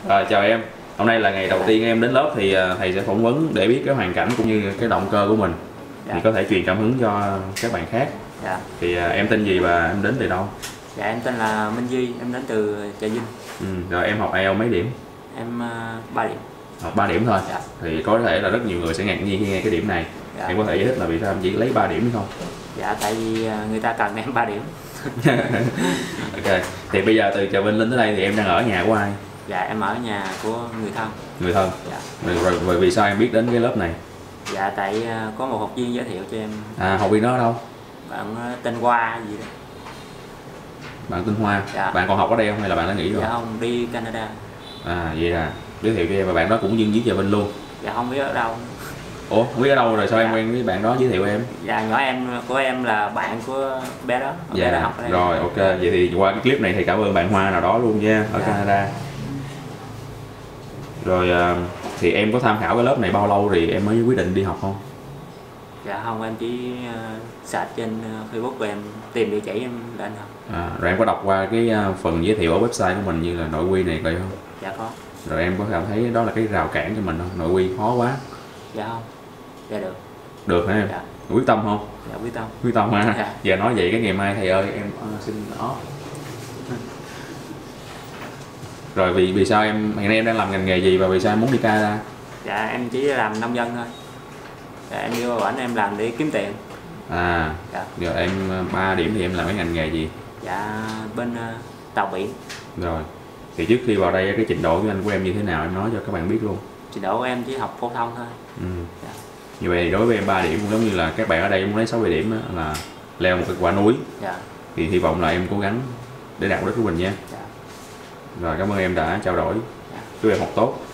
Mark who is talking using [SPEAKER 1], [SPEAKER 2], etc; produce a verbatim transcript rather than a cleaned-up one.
[SPEAKER 1] À, chào em. Hôm nay là ngày đầu tiên em đến lớp thì thầy sẽ phỏng vấn để biết cái hoàn cảnh cũng như cái động cơ của mình. Dạ. Thì có thể truyền cảm hứng cho các bạn khác.
[SPEAKER 2] Dạ.
[SPEAKER 1] Thì em tên gì và em đến từ đâu?
[SPEAKER 2] Dạ em tên là Minh Duy, em đến từ Trà Vinh.
[SPEAKER 1] Ừ, rồi em học ai eo mấy điểm?
[SPEAKER 2] Em uh, ba điểm.
[SPEAKER 1] Học ba điểm thôi.
[SPEAKER 2] Dạ.
[SPEAKER 1] Thì có thể là rất nhiều người sẽ ngạc nhiên khi nghe cái điểm này. Dạ. Em có thể giải thích là vì sao em chỉ lấy ba điểm hay không?
[SPEAKER 2] Dạ tại vì người ta cần em ba điểm.
[SPEAKER 1] Ok. Thì bây giờ từ Trà Vinh lên tới đây thì em đang ở nhà của ai?
[SPEAKER 2] Dạ em ở nhà của người thân.
[SPEAKER 1] Người thân?
[SPEAKER 2] Dạ.
[SPEAKER 1] Rồi, rồi, rồi vì sao em biết đến cái lớp này?
[SPEAKER 2] Dạ tại có một học viên giới thiệu cho em.
[SPEAKER 1] À, học viên đó ở đâu?
[SPEAKER 2] Bạn tên Hoa gì đó.
[SPEAKER 1] Bạn tên Hoa?
[SPEAKER 2] Dạ.
[SPEAKER 1] Bạn còn học ở đây không hay là bạn đã nghỉ rồi?
[SPEAKER 2] Dạ không, đi Canada.
[SPEAKER 1] À vậy là giới thiệu cho em và bạn đó cũng dân dưới Trà Vinh luôn?
[SPEAKER 2] Dạ không biết ở đâu.
[SPEAKER 1] Ủa không biết ở đâu rồi sao
[SPEAKER 2] dạ.
[SPEAKER 1] em quen với bạn đó giới thiệu em?
[SPEAKER 2] Dạ nhỏ em của em là bạn của bé đó.
[SPEAKER 1] Dạ
[SPEAKER 2] bé học ở đây.
[SPEAKER 1] Rồi ok, vậy thì qua cái clip này thì cảm ơn bạn Hoa nào đó luôn nha, ở dạ. Canada. Rồi thì em có tham khảo cái lớp này bao lâu thì em mới quyết định đi học không?
[SPEAKER 2] Dạ không, em chỉ uh, search trên uh, Facebook và em tìm địa chỉ em lên học.
[SPEAKER 1] À, rồi em có đọc qua cái uh, phần giới thiệu ở website của mình như là nội quy này coi không?
[SPEAKER 2] Dạ có.
[SPEAKER 1] Rồi em có cảm thấy đó là cái rào cản cho mình không? Nội quy khó quá?
[SPEAKER 2] Dạ không. Dạ được.
[SPEAKER 1] Được hả em?
[SPEAKER 2] Dạ.
[SPEAKER 1] Quyết tâm không?
[SPEAKER 2] Dạ quyết tâm.
[SPEAKER 1] Quyết tâm ha?
[SPEAKER 2] Dạ.
[SPEAKER 1] Giờ nói vậy cái ngày mai thầy ơi em uh, xin off. Rồi vì vì sao em hiện nay em đang làm ngành nghề gì và vì sao em muốn đi Canada?
[SPEAKER 2] Dạ em chỉ làm nông dân thôi. Dạ, em đi qua bển em làm để kiếm tiền.
[SPEAKER 1] À,
[SPEAKER 2] dạ.
[SPEAKER 1] Giờ em ba điểm thì em làm cái ngành nghề gì?
[SPEAKER 2] Dạ bên uh, tàu biển.
[SPEAKER 1] Rồi, thì trước khi vào đây cái trình độ của anh của em như thế nào em nói cho các bạn biết luôn.
[SPEAKER 2] Trình độ của em chỉ học phổ thông thôi.
[SPEAKER 1] Ừ.
[SPEAKER 2] Dạ.
[SPEAKER 1] Như vậy thì đối với em ba điểm cũng giống như là các bạn ở đây muốn lấy sáu mươi điểm đó, là leo một cái quả núi.
[SPEAKER 2] Dạ.
[SPEAKER 1] Thì hy vọng là em cố gắng để đạt được của mình nha.
[SPEAKER 2] Dạ.
[SPEAKER 1] Rồi cảm ơn em đã trao đổi.
[SPEAKER 2] Dạ.
[SPEAKER 1] Chúc em học tốt.